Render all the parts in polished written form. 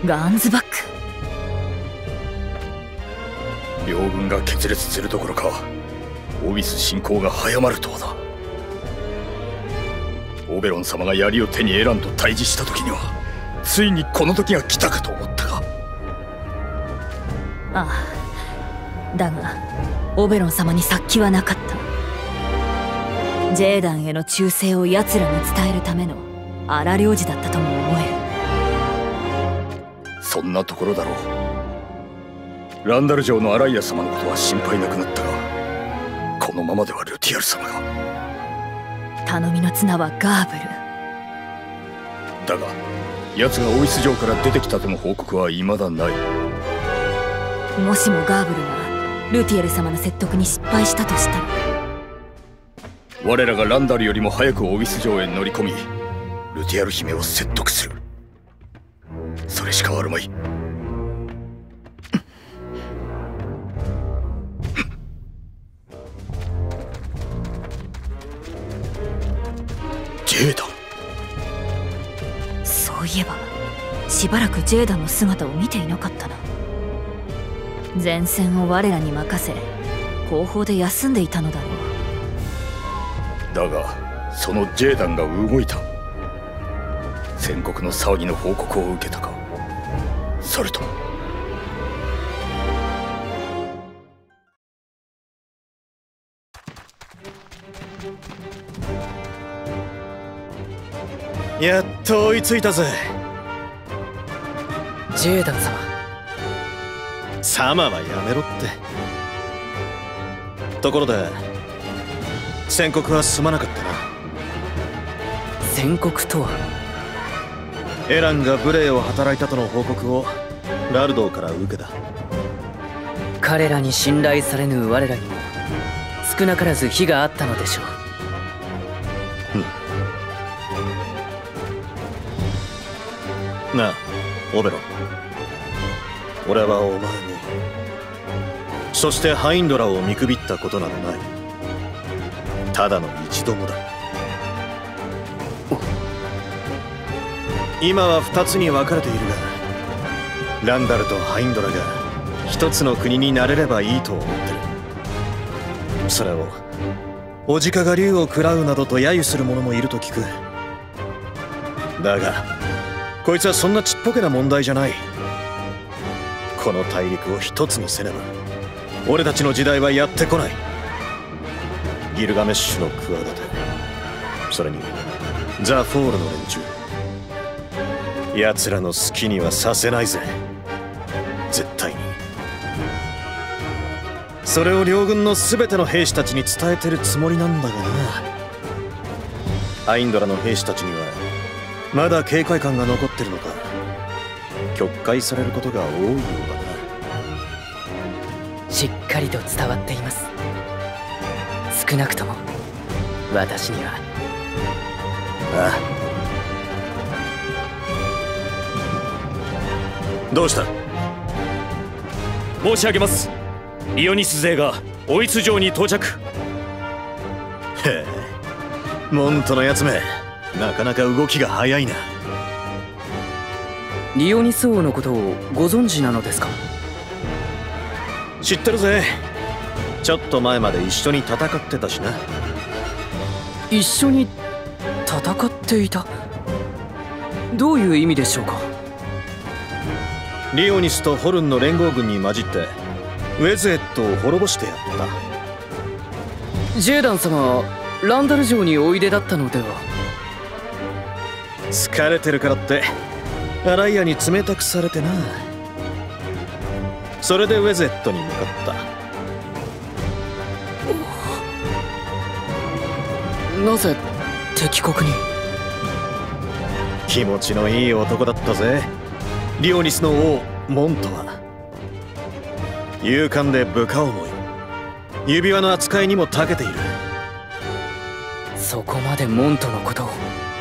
ガンズバック。 両軍が決裂するどころかオビス侵攻が早まるとはだ。オベロン様が槍を手にエランと対峙した時にはついにこの時が来たかと思ったが。 ああ、だがオベロン様に殺気はなかった。ジェーダンへの忠誠を奴らに伝えるための荒領事だったとも思える。 そんなところだろう。ランダル城のアライア様のことは心配なくなったが、このままではルティアル様が。 頼みの綱はガーブルだが奴がオイス城から出てきたとの報告は未だない。 もしもガーブルがルティエル様の説得に失敗したとしたら、 我らがランダルよりも早くオイス城へ乗り込みルティアル姫を説得する。それしかあるまい。ジェーダン。 そういえばしばらくジェーダンの姿を見ていなかったな。前線を我らに任せ後方で休んでいたのだろう。 だがそのジェーダンが動いた。戦国の騒ぎの報告を受けたか、それとも。 やっと追いついたぜ。 ジェーダン様。 様はやめろって。ところで宣告はすまなかったな。 宣告とは？ エランが無礼を働いたとの報告をラルドーから受けた。 彼らに信頼されぬ我らにも少なからず非があったのでしょう。なあオベロン、俺はお前にそしてハインドラを見くびったことなどない。ただの一度もだ。今は二つに分かれているが、ランダルとハインドラが一つの国になれればいいと思ってる。それをおじかが竜を食らうなどと揶揄する者もいると聞く。だがこいつはそんなちっぽけな問題じゃない。この大陸を一つにせねば俺たちの時代はやってこない。ギルガメッシュの企て、それにザ・フォールの連中、奴らの好きにはさせないぜ、絶対に。それを両軍の全ての兵士たちに伝えてるつもりなんだがな。アインドラの兵士たちにはまだ警戒感が残ってるのか、曲解されることが多いようだな。 しっかりと伝わっています。少なくとも私には。 ああ。どうした？ 申し上げます。リオニス勢がオイツ城に到着。 へえ、モントのやつめ、なかなか動きが早いな。 リオニス王のことをご存知なのですか？ 知ってるぜ。ちょっと前まで一緒に戦ってたしな。 一緒に戦っていた？どういう意味でしょうか？ リオニスとホルンの連合軍に混じってウェズエットを滅ぼしてやった。 ジェーダン様、ランダル城においでだったのでは？ 疲れてるからってアライアに冷たくされてな。それでウェゼットに向かった。 なぜ敵国に？ 気持ちのいい男だったぜ、リオニスの王モントは。勇敢で部下思い、指輪の扱いにも長けている。 そこまでモントのことを？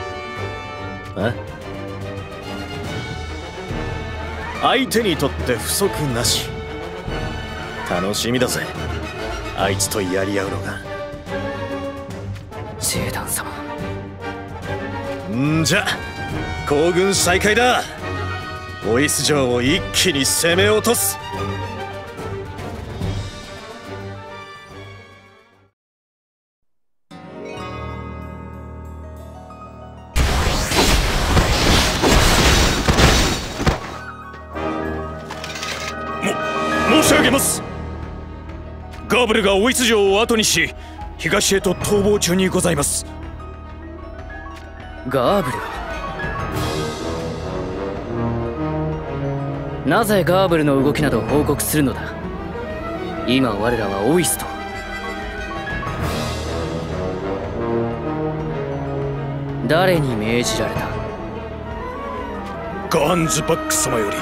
相手にとって不足なし。楽しみだぜ、あいつとやり合うのが。 ジェーダン様。 んじゃ行軍再開だ。 オイス城を一気に攻め落とす。 申し上げます。ガーブルがオイス城を後にし東へと逃亡中にございます。 ガーブルがなぜガーブルの動きなど報告するのだ。今我らはオイスと誰に命じられた。 ガンズバック様より。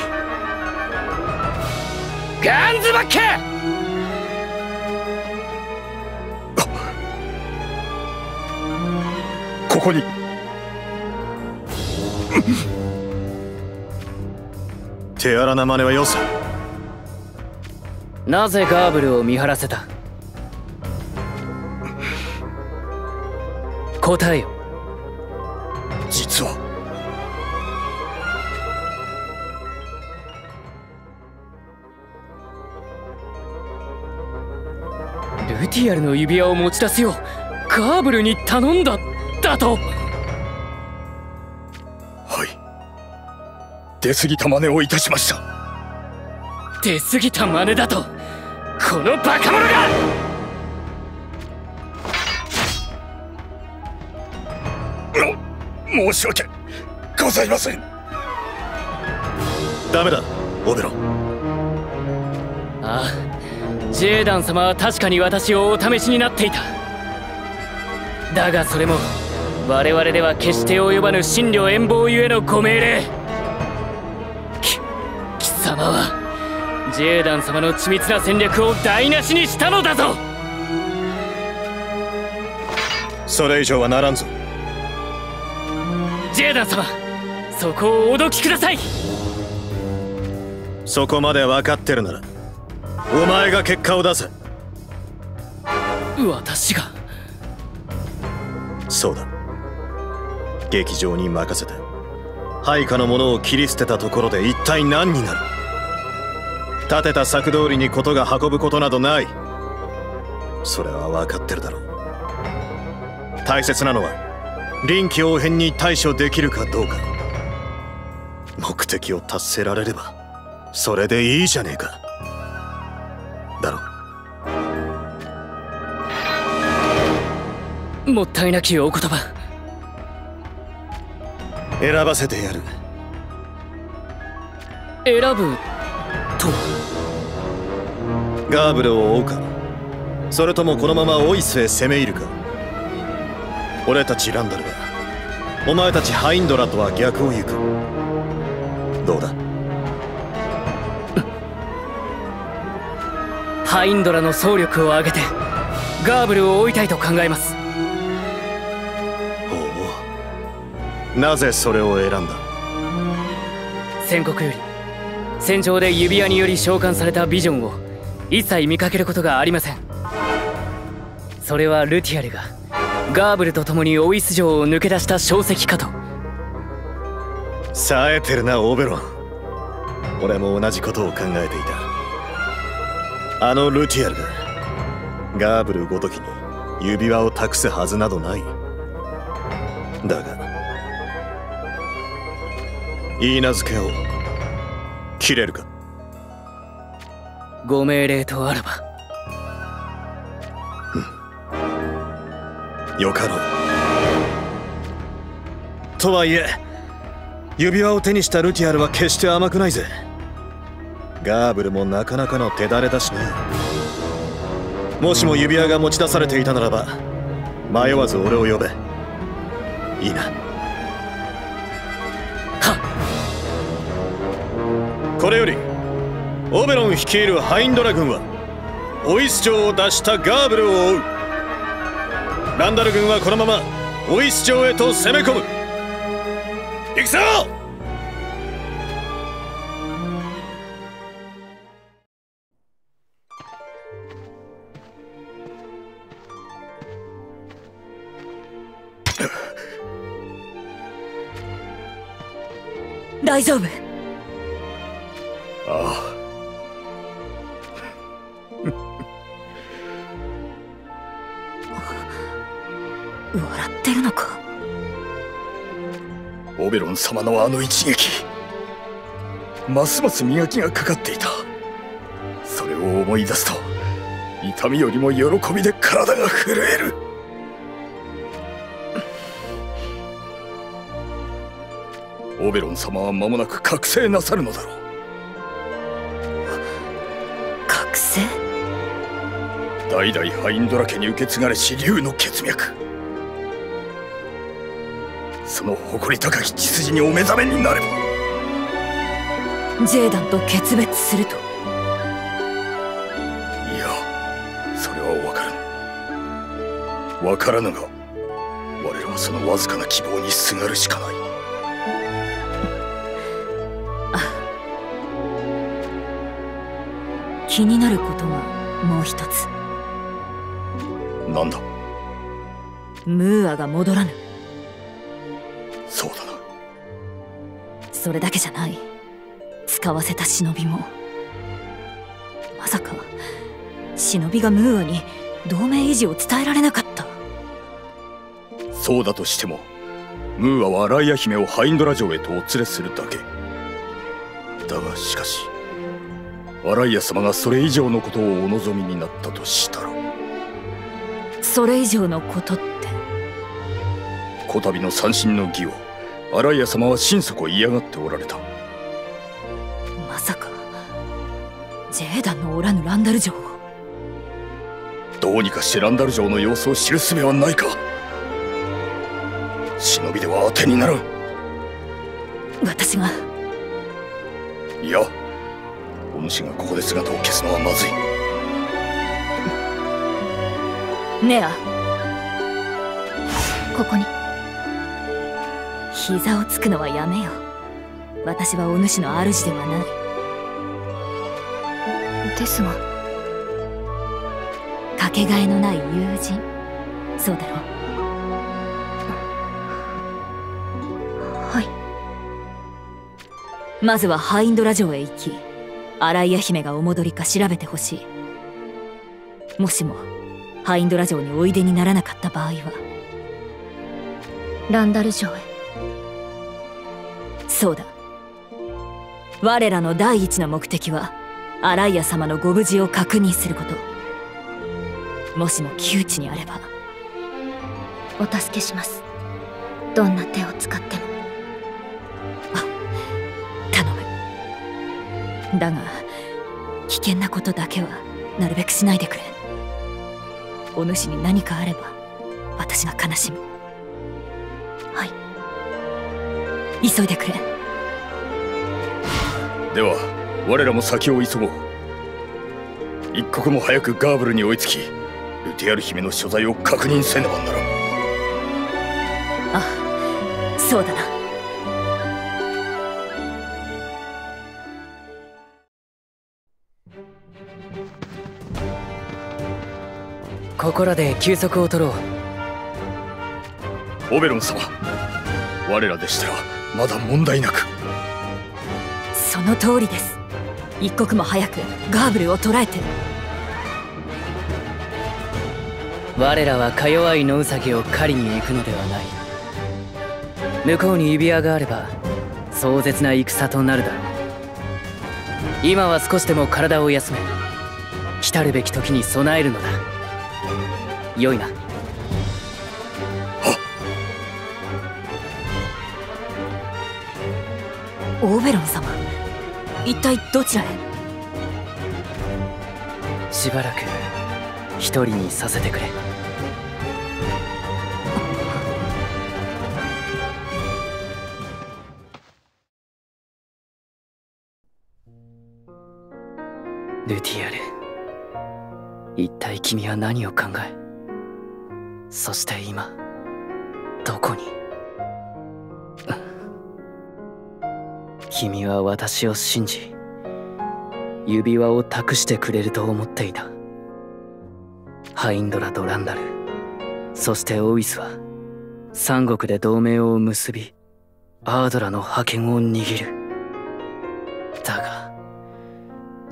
ガンズバック！ ここに手荒な真似はよさ。 なぜガーブルを見張らせた。答えよ。 実はルティアルの指輪を持ち出すようガーブルに頼んだだと。 はい、出過ぎた真似をいたしました。 出過ぎた真似だとこのバカ者が。 申し訳ございません。 ダメだオベロン。 ああ、ジェーダン様は確かに私をお試しになっていた。だがそれも我々では決して及ばぬ真領遠望ゆえのご命令。貴様はジェーダン様の緻密な戦略を台無しにしたのだぞ。 それ以上はならんぞ。 ジェーダン様、そこをおどきください。 そこまで分かってるならお前が結果を出せ。 私が。 そうだ、劇場に任せて配下の者を切り捨てたところで一体何になる。立てた策通りに事が運ぶことなどない。それは分かってるだろう。大切なのは臨機応変に対処できるかどうか。目的を達せられればそれでいいじゃねえか。だろう。もったいなきお言葉。 選ばせてやる。 選ぶとは。 ガーブルを追うか、それともこのままオイスへ攻め入るか。俺たちランダルはお前たちハインドラとは逆を行く。どうだ。 ハインドラの総力を挙げてガーブルを追いたいと考えます。 ほう、なぜそれを選んだ。 宣告より戦場で指輪により召喚されたビジョンを一切見かけることがありません。それはルティアルがガーブルと共にオイス城を抜け出した証跡かと。 冴えてるなオベロン。俺も同じことを考えていた。あのルティアルがガーブルごときに指輪を託すはずなどない。だが許嫁を切れるか。 ご命令とあらば。 よかろう。とはいえ指輪を手にしたルティアルは決して甘くないぜ。ガーブルもなかなかの手だれだしな。もしも指輪が持ち出されていたならば迷わず俺を呼べ。いいな。 はっ。これよりオベロン率いるハインドラ軍はオイス城を脱したガーブルを追う。ランダル軍はこのままオイス城へと攻め込む。行くぞ。 大丈夫。 ああ。 笑ってるのか。 オベロン様のあの一撃、ますます磨きがかかっていた。それを思い出すと痛みよりも喜びで体が震える。オベロン様は間もなく覚醒なさるのだろう。 覚醒？ 代々ハインドラ家に受け継がれし竜の血脈、その誇り高き血筋にお目覚めになれば。 ジェーダンと決別すると？ いや、それは分からぬが、我らはそのわずかな希望にすがるしかない。 気になることがもう一つ。 なんだ？ ムーアが戻らぬ。 そうだな。 それだけじゃない。使わせた忍びも、まさか忍びがムーアに同盟維持を伝えられなかった。 そうだとしても、ムーアはライア姫をハインドラ城へとお連れするだけだが、しかしアライア様がそれ以上のことをお望みになったとしたら。 それ以上のことって？ こたびの三神の儀をアライア様は心底嫌がっておられた。 まさかジェーダンのおらぬランダル城を？ どうにかしてランダル城の様子を知る術はないか。忍びでは当てにならん。 私が？ いや、お主がここで姿を消すのはまずい。 ネア、ここに。膝をつくのはやめよ。私はお主の主ではない。ですが、かけがえのない友人、そうだろう。はい。まずはハインドラ城へ行き、アライア姫がお戻りか調べてほしい。もしもハインドラ城においでにならなかった場合はランダル城へ。そうだ。我らの第一の目的はアライア様のご無事を確認すること。もしも窮地にあればお助けします。どんな手を使っても。頼む。だが危険なことだけはなるべくしないでくれ。お主に何かあれば私が悲しむ。はい、急いでくれ。 では我らも先を急ごう。一刻も早くガーブルに追いつき、ルティアル姫の所在を確認せねばならん。 あ、そうだな。 ここらで休息を取ろう。 オベロン様、我らでしたらまだ問題なく。 その通りです。一刻も早くガーブルを捕らえて。 我らはか弱い野ウサギを狩りに行くのではない。向こうに指輪があれば壮絶な戦となるだろう。今は少しでも体を休め、来たるべき時に備えるのだ。良いな。 オーベロン様、一体どちらへ？ しばらく一人にさせてくれ。ルティアル、一体君は何を考え、そして今どこに？君は私を信じ、指輪を託してくれると思っていた。ハインドラとランダル、そしてオウイスは三国で同盟を結び、アードラの覇権を握る。だが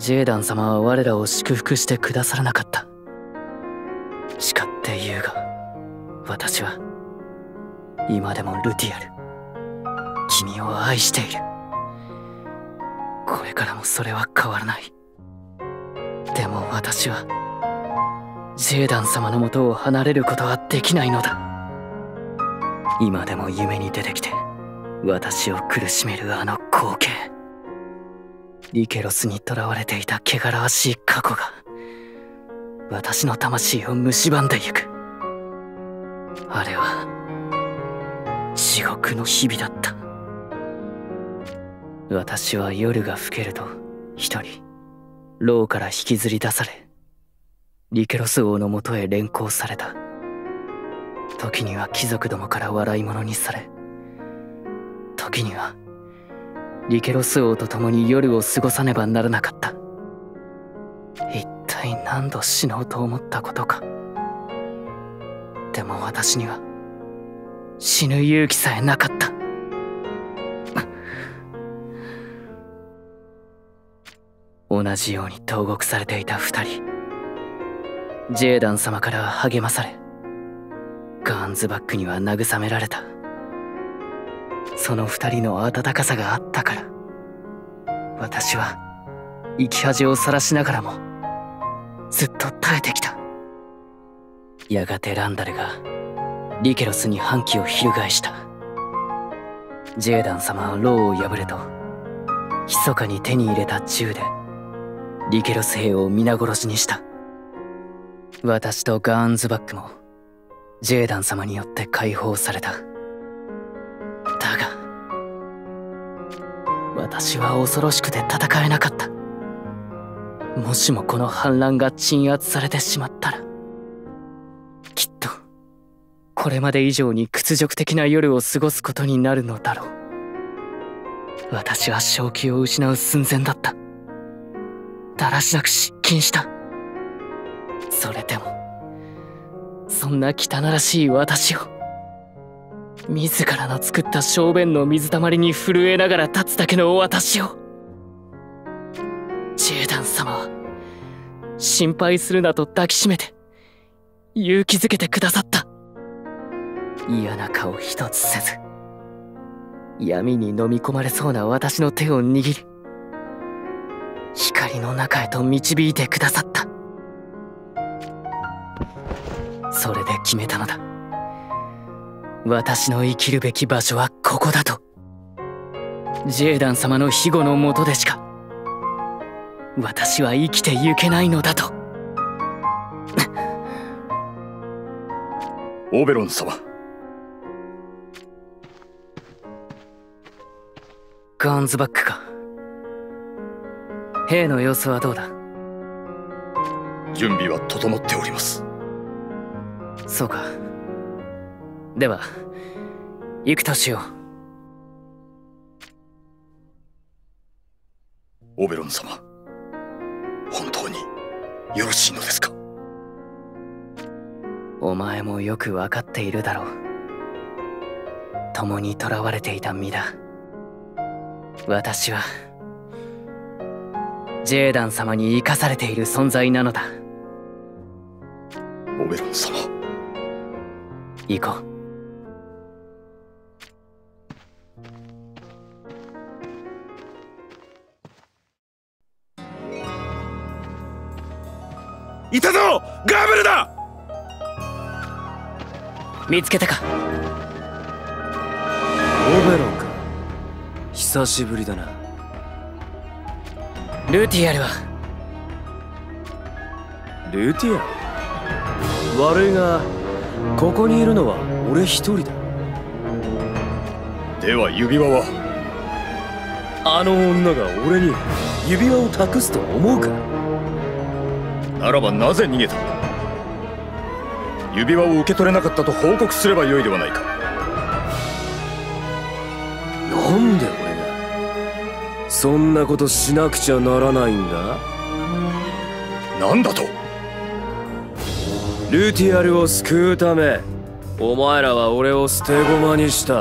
ジェーダン様は我らを祝福してくださらなかった。叱って言うが、私は今でもルティアル、君を愛している。これからもそれは変わらない。でも私はジェーダン様のもとを離れることはできないのだ。今でも夢に出てきて私を苦しめるあの光景、リケロスに囚われていた汚らわしい過去が私の魂を蝕んでゆく。あれは地獄の日々だった。私は夜が更けると一人牢から引きずり出され、リケロス王のもとへ連行された。時には貴族どもから笑い物にされ、時にはリケロス王と共に夜を過ごさねばならなかった。一体何度死のうと思ったことか。でも私には死ぬ勇気さえなかった。同じように投獄されていた二人、ジェーダン様から励まされ、ガーンズバックには慰められた。その二人の温かさがあったから、私は生き恥をさらしながらもずっと耐えてきた。やがてランダルがリケロスに反旗を翻した。ジェーダン様は牢を破ると、密かに手に入れた銃でリケロス兵を皆殺しにした。私とガーンズバックもジェーダン様によって解放された。だが私は恐ろしくて戦えなかった。もしもこの反乱が鎮圧されてしまったら、きっとこれまで以上に屈辱的な夜を過ごすことになるのだろう。私は正気を失う寸前だった。だらしなく失禁した。それでもそんな汚らしい私を、自らの作った小便の水たまりに震えながら立つだけの私を、ジェーダン様は心配するなと抱きしめて勇気づけてくださった。嫌な顔一つせず、闇に飲み込まれそうな私の手を握り、光の中へと導いてくださった。それで決めたのだ。私の生きるべき場所はここだと。ジェーダン様の庇護のもとでしか私は生きてゆけないのだと。 オベロン様。 ガーンズバックか。兵の様子はどうだ。 準備は整っております。 そうか。では行くとしよう。オベロン様、本当によろしいのですか。 お前もよくわかっているだろう。共に囚われていた身だ。私はジェーダン様に生かされている存在なのだ。 オベロン様、 行こう。 いたぞ、ガーブルだ。 見つけたか。 オベロンか。久しぶりだな。 ルティアルは。 ルティアル？悪いがここにいるのは俺一人だ。 では指輪は？ あの女が俺に指輪を託すと思うか。 ならばなぜ逃げた？指輪を受け取れなかったと報告すればよいではないか。 なんで俺がそんなことしなくちゃならないんだ？ なんだと？ ルティアルを救うためお前らは俺を捨て駒にした。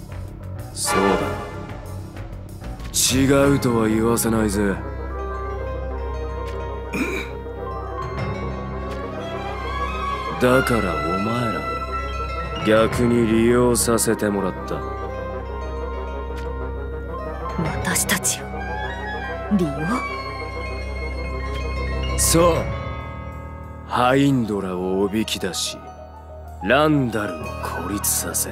そうだ、違うとは言わせないぜ。 だからお前らを逆に利用させてもらった。 私たちを利用？ そう、ハインドラをおびき出しランダルを孤立させる。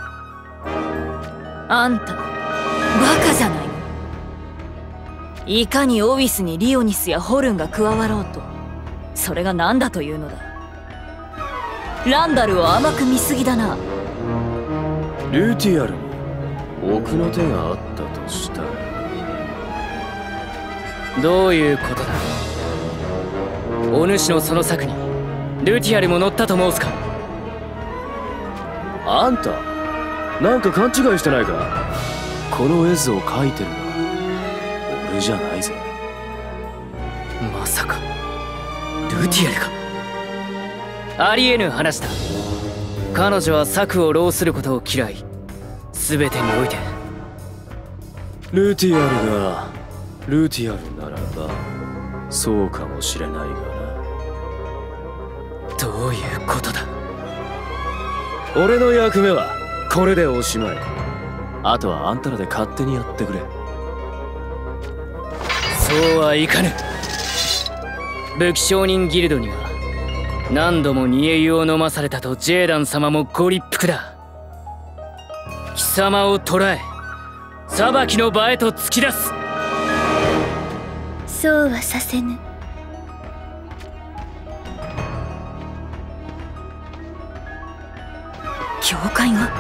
あんたバカじゃないの？いかにオウィスにリオニスやホルンが加わろうと、それが何だというのだ。ランダルを甘く見すぎだな。 ルティアルに奥の手があったとしたら。 どういうことだ。お主のその策にルティアルも乗ったと申すか。 あんたなんか勘違いしてないか。この絵図を描いてるのは俺じゃないぜ。 まさかルティアルか。ありえぬ話だ。彼女は策を浪することを嫌い、全てにおいて。 ルティアルがルティアルならばそうかもしれないがな。 どういうことだ。 俺の役目はこれでおしまい。あとはあんたらで勝手にやってくれ。 そうはいかぬ。武器商人ギルドには何度も煮え湯を飲まされたとジェーダン様もご立腹だ。貴様を捕らえ裁きの場へと突き出す。 そうはさせぬ。 教会が？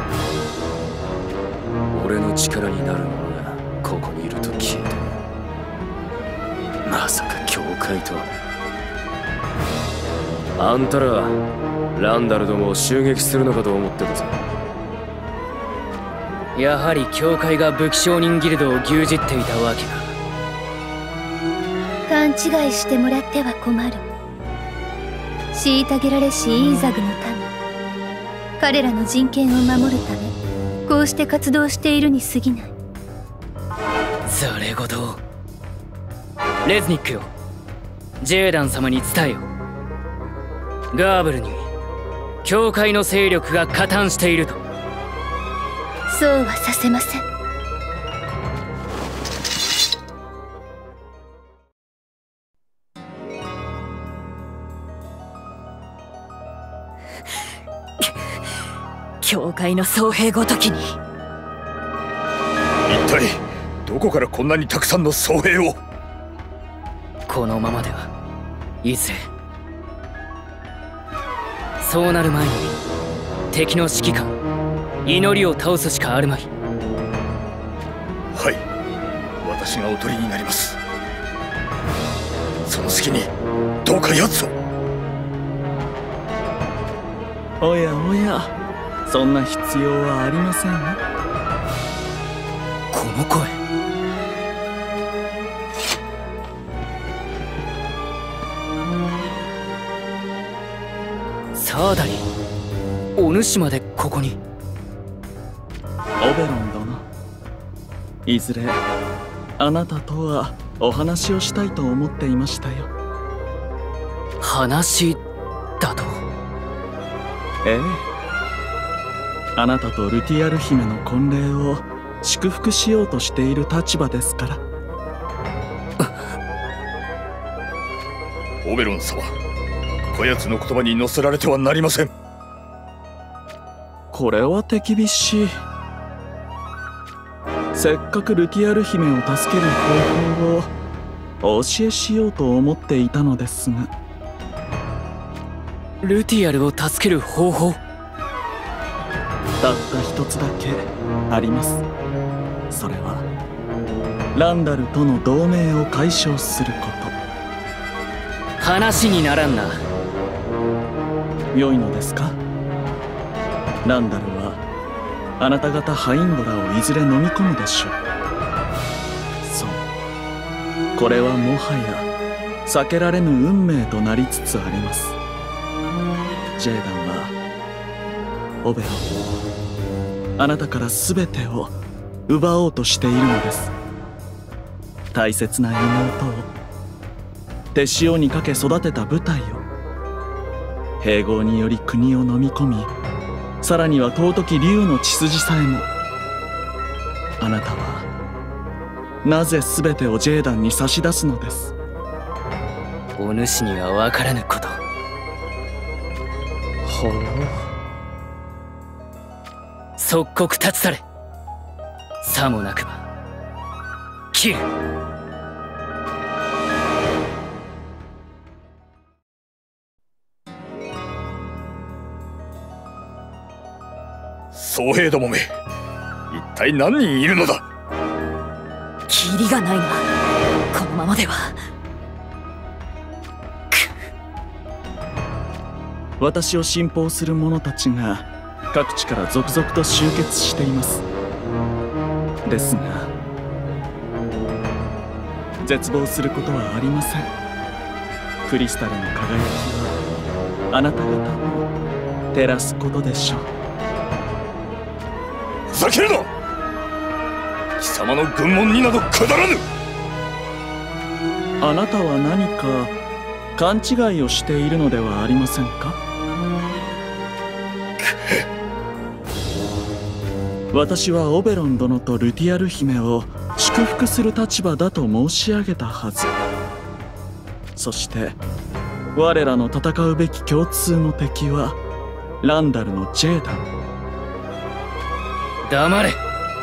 俺の力になる者がここにいると聞いて、まさか教会とは。あんたらランダルどもを襲撃するのかと思ってたぜ。 やはり教会が武器商人ギルドを牛耳っていたわけか。 勘違いしてもらっては困る。虐げられしイーザグの民、彼らの人権を守るためこうして活動しているに過ぎない。 それごとレズニックよ、ジェーダン様に伝えよ。ガーブルに教会の勢力が加担していると。 そうはさせません。 教会の僧兵ごときに。 一体どこからこんなにたくさんの僧兵を。 このままではいずれそうなる前に敵の指揮官祈りを倒すしかあるまい。 はい、私がおとりになります。その隙にどうか奴を。 おやおや、そんな必要はありませんよ。 この声。サーダリン、お主までここに。 オベロン殿、いずれあなたとはお話をしたいと思っていましたよ。 話だと？ ええ、あなたとルティアル姫の婚礼を祝福しようとしている立場ですから。 オベロン様、こやつの言葉に乗せられてはなりません。 これは手厳しい。せっかくルティアル姫を助ける方法をお教えしようと思っていたのですが。 ルティアルを助ける方法？ たった一つだけあります。それはランダルとの同盟を解消すること。 話にならんな。 良いのですか？ランダルはあなた方ハインドラをいずれ飲み込むでしょう。そう、これはもはや避けられぬ運命となりつつあります。ジェーダンはオベロン、あなたから全てを奪おうとしているのです。大切な妹を手塩にかけ育てた部隊を併合により国を飲み込み、さらには尊き竜の血筋さえも。あなたはなぜ全てをジェーダンに差し出すのです？ お主には分からぬこと。 ほう。 即刻立ち去れ。さもなくば切る。 僧兵どもめ、一体何人いるのだ？ キリがないな、このままでは。 私を信奉する者たちが各地から続々と集結しています。ですが絶望することはありません。クリスタルの輝きはあなた方を照らすことでしょう。 ふざけるな！貴様の軍門になどくだらぬ！ あなたは何か勘違いをしているのではありませんか？私はオベロン殿とルティアル姫を祝福する立場だと申し上げたはず。そして我らの戦うべき共通の敵はランダルのジェーダン。 黙れ。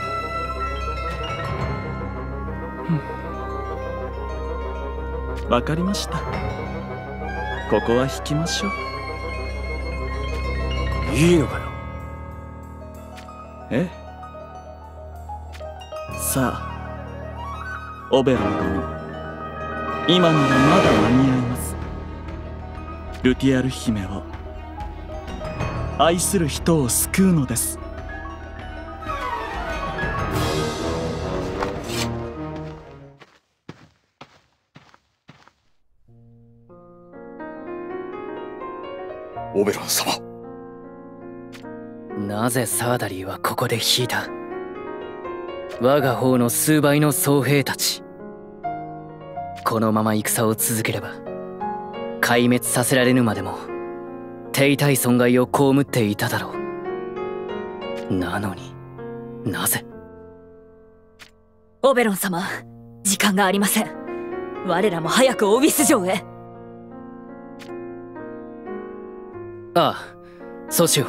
わかりました。ここは引きましょう。 いいのかよ。 ええ。さあオベロン殿、今ならまだ間に合います。ルティアル姫を、愛する人を救うのです。 オベロン様、 なぜサーダリーはここで引いた？我が方の数倍の僧兵たち。このまま戦を続ければ壊滅させられぬまでも手痛い損害を被っていただろう。なのになぜ？ オベロン様、時間がありません。我らも早くオビス城へ。 ああ、そうしよう。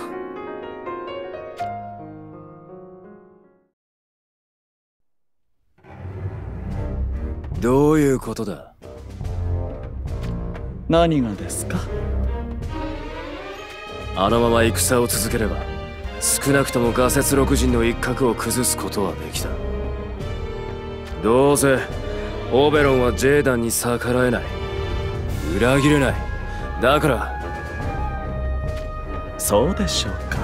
どういうことだ？ 何がですか？ あのまま戦を続ければ少なくともガセツ六人の一角を崩すことはできた。どうせオベロンはジェーダンに逆らえない、裏切れない。だからそうでしょうか。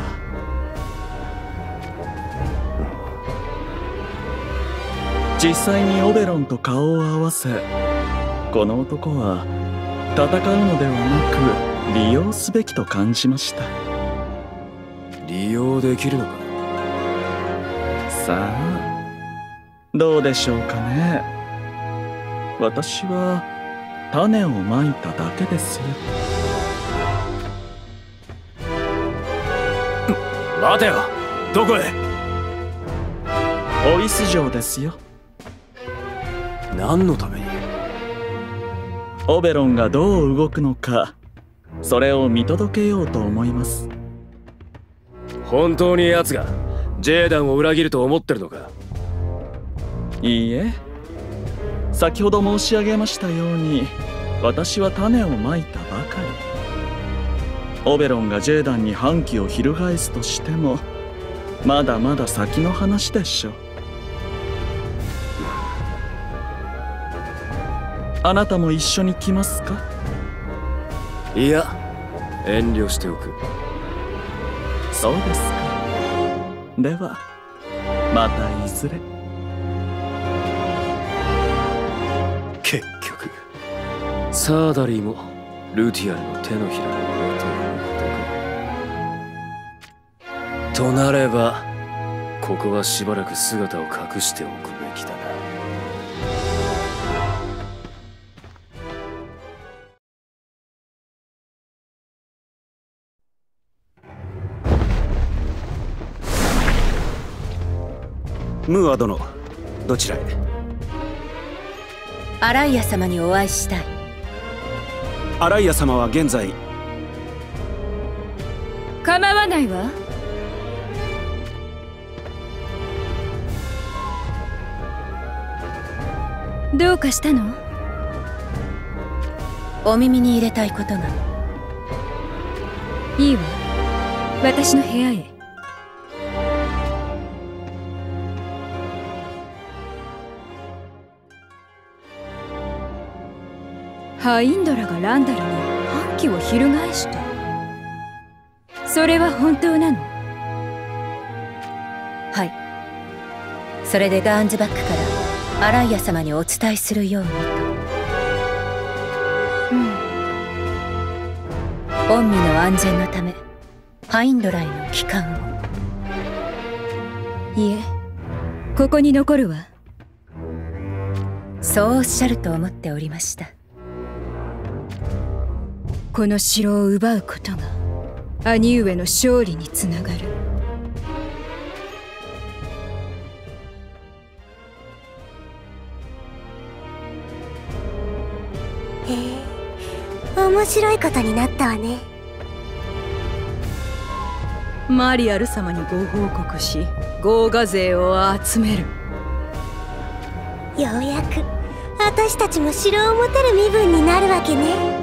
実際にオベロンと顔を合わせ、この男は戦うのではなく利用すべきと感じました。 利用できるのか？ さあどうでしょうかね。私は種をまいただけですよ。 待てよ、どこへ？ オイス城ですよ。 何のために？ オベロンがどう動くのか、それを見届けようと思います。 本当に奴がジェーダンを裏切ると思ってるのか？ いいえ、先ほど申し上げましたように私は種をまいたばかり。オベロンがジェーダンに反旗を翻すとしてもまだまだ先の話でしょう。あなたも一緒に来ますか？ いや、遠慮しておく。 そうですか。ではまたいずれ。 結局サーダリーもルティアルの手のひらの上ということか。となればここはしばらく姿を隠しておくべきだな。 ムーア殿、どちらへ？ アライア様にお会いしたい。 アライア様は現在。 構わないわ。どうかしたの？ お耳に入れたいことが。 いいわ、私の部屋へ。ハインドラがランダルに反旗を翻した。それは本当なの？ はい。それでガーンズバックからアライア様にお伝えするようにと。御身の安全のためハインドラへの帰還を。 いえ、ここに残るわ。 そうおっしゃると思っておりました。 この城を奪うことが兄上の勝利につながる。 へえ、面白いことになったわね。 マリアル様にご報告し、豪華勢を集める。 ようやく私たちも城を持てる身分になるわけね。